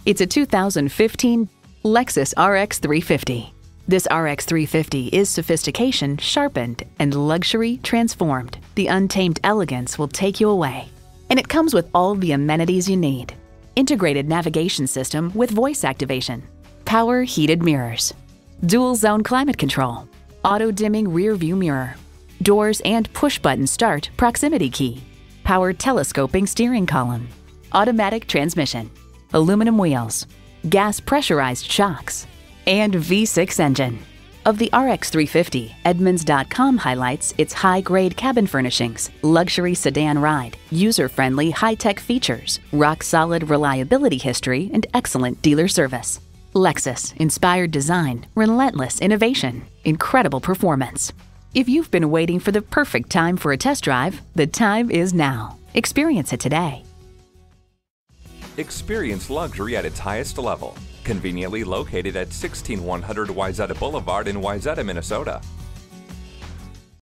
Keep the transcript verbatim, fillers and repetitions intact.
It's a two thousand fifteen Lexus R X three fifty. This R X three fifty is sophistication sharpened and luxury transformed. The untamed elegance will take you away. And it comes with all the amenities you need. Integrated navigation system with voice activation, power heated mirrors, dual zone climate control, auto dimming rear view mirror, doors and push button start proximity key, power telescoping steering column, automatic transmission, aluminum wheels, gas pressurized shocks, and V six engine. Of the R X three fifty, Edmunds dot com highlights its high-grade cabin furnishings, luxury sedan ride, user-friendly high-tech features, rock-solid reliability history, and excellent dealer service. Lexus, inspired design, relentless innovation, incredible performance. If you've been waiting for the perfect time for a test drive, the time is now. Experience it today. Experience luxury at its highest level. Conveniently located at sixteen one hundred Wayzata Boulevard in Wayzata, Minnesota.